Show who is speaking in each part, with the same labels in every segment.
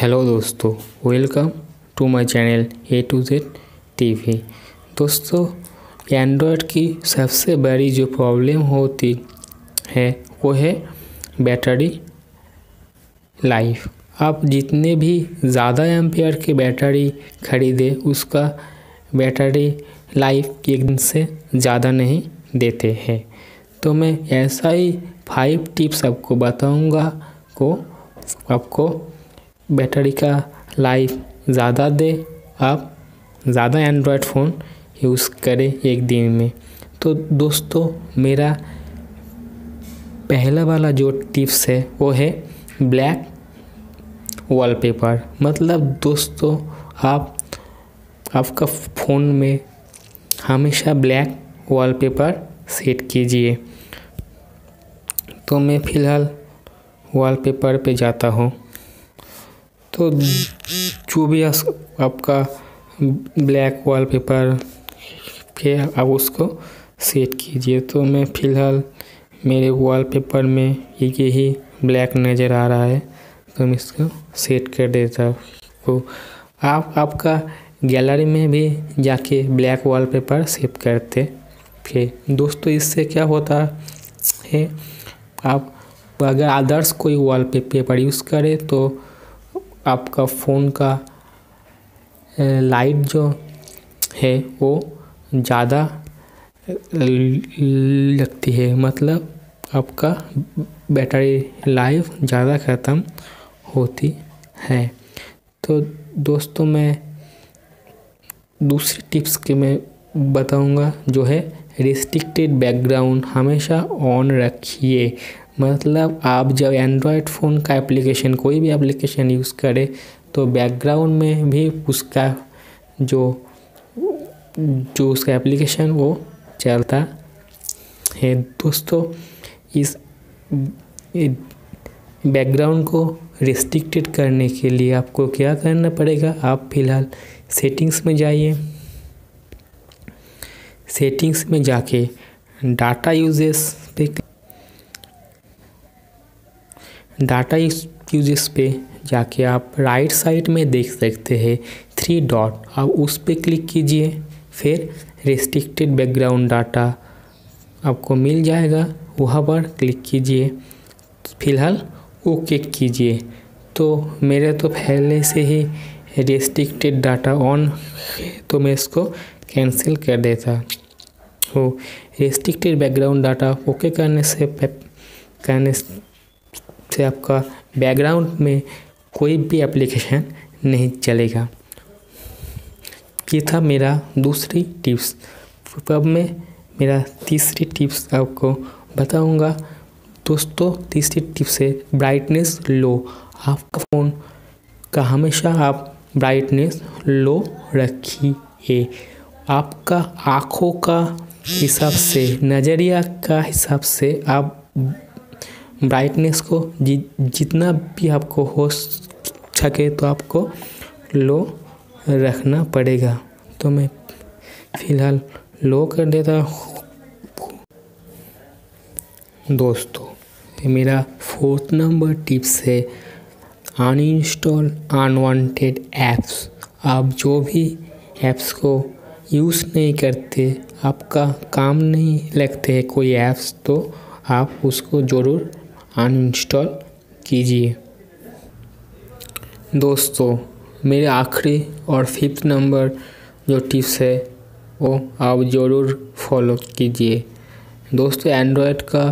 Speaker 1: Hello दोस्तों, welcome to my channel A to Z TV. दोस्तों, Android की सबसे बड़ी जो प्रॉब्लम होती है वो है बैटरी लाइफ। आप जितने भी ज़्यादा एम्पेयर की बैटरी खरीदे उसका बैटरी लाइफ एक दिन से ज़्यादा नहीं देते हैं। तो मैं ऐसा ही 5 टिप्स आपको बताऊंगा को आपको बैटरी का लाइफ ज़्यादा दे, आप ज़्यादा एंड्रॉयड फ़ोन यूज़ करें एक दिन में। तो दोस्तों, मेरा पहला वाला जो टिप्स है वो है ब्लैक वॉलपेपर। मतलब दोस्तों, आपका फ़ोन में हमेशा ब्लैक वॉलपेपर सेट कीजिए। तो मैं फ़िलहाल वॉलपेपर पे जाता हूँ। तो जो भी आपका ब्लैक वॉलपेपर है आप उसको सेट कीजिए। तो मैं फ़िलहाल मेरे वॉलपेपर में यही ब्लैक नज़र आ रहा है, तो मैं इसको सेट कर देता हूँ। तो आपका गैलरी में भी जाके ब्लैक वॉलपेपर सेव करते थे। दोस्तों, इससे क्या होता है, आप अगर अदर्स कोई वॉलपेपर यूज़ करें तो आपका फ़ोन का लाइट जो है वो ज़्यादा लगती है, मतलब आपका बैटरी लाइफ ज़्यादा ख़त्म होती है। तो दोस्तों, मैं दूसरी टिप्स के मैं बताऊंगा जो है रिस्ट्रिक्टेड बैकग्राउंड हमेशा ऑन रखिए। मतलब आप जब एंड्रॉयड फ़ोन का एप्लीकेशन कोई भी एप्लीकेशन यूज़ करें तो बैकग्राउंड में भी उसका जो उसका एप्लीकेशन वो चलता है। दोस्तों, इस बैकग्राउंड को रिस्ट्रिक्टेड करने के लिए आपको क्या करना पड़ेगा, आप फ़िलहाल सेटिंग्स में जाइए। सेटिंग्स में जाके डाटा यूजेस पे जाके आप राइट साइड में देख सकते हैं 3 डॉट, आप उस पे क्लिक कीजिए। फिर रिस्ट्रिक्टेड बैकग्राउंड डाटा आपको मिल जाएगा, वहाँ पर क्लिक कीजिए। फिलहाल ओके कीजिए। तो मेरे तो पहले से ही रिस्ट्रिक्टेड डाटा ऑन है, तो मैं इसको कैंसिल कर देता हूँ। रिस्ट्रिक्टेड बैकग्राउंड डाटा ओके करने से आपका बैकग्राउंड में कोई भी एप्लीकेशन नहीं चलेगा। ये था मेरा दूसरी टिप्स। अब मैं मेरा तीसरी टिप्स आपको बताऊंगा। दोस्तों, तीसरी टिप्स है ब्राइटनेस लो। आपका फ़ोन का हमेशा आप ब्राइटनेस लो रखिए। आपका आँखों का हिसाब से, नज़रिया का हिसाब से आप ब्राइटनेस को जितना भी आपको हो सके तो आपको लो रखना पड़ेगा। तो मैं फ़िलहाल लो कर देता हूँ। दोस्तों, मेरा 4th नंबर टिप्स है अनइंस्टॉल अनवांटेड ऐप्स। आप जो भी ऐप्स को यूज़ नहीं करते, आपका काम नहीं लगते हैं कोई ऐप्स, तो आप उसको ज़रूर अनइंस्टॉल कीजिए। दोस्तों, मेरे आखिरी और 5th नंबर जो टिप्स है वो आप ज़रूर फॉलो कीजिए। दोस्तों, एंड्रॉयड का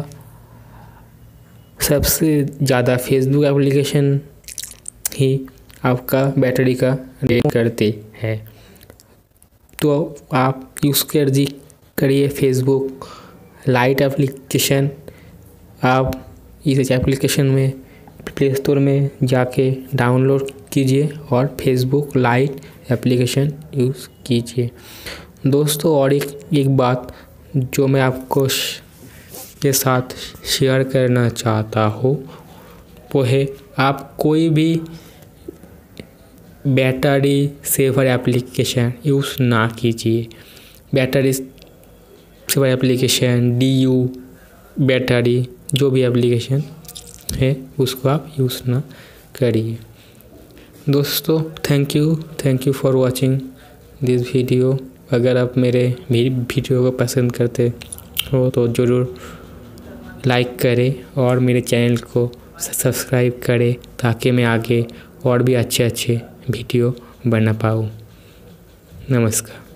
Speaker 1: सबसे ज़्यादा फेसबुक एप्लीकेशन ही आपका बैटरी का ड्रेन करती है। तो आप यूज़ करिए फेसबुक लाइट एप्लीकेशन। आप इस एप्लीकेशन में प्ले स्टोर में जाके डाउनलोड कीजिए और फेसबुक लाइट एप्लीकेशन यूज़ कीजिए। दोस्तों, और एक बात जो मैं आपको के साथ शेयर करना चाहता हूँ वो है आप कोई भी बैटरी सेवर एप्लीकेशन यूज़ ना कीजिए। Battery saver application, DU battery, जो भी एप्लीकेशन है उसको आप यूज़ ना करिए। दोस्तों thank you for watching this video. अगर आप मेरे वीडियो को पसंद करते हो तो ज़रूर लाइक करें और मेरे चैनल को सब्सक्राइब करें ताकि मैं आगे और भी अच्छे वीडियो बना पाऊँ। नमस्कार।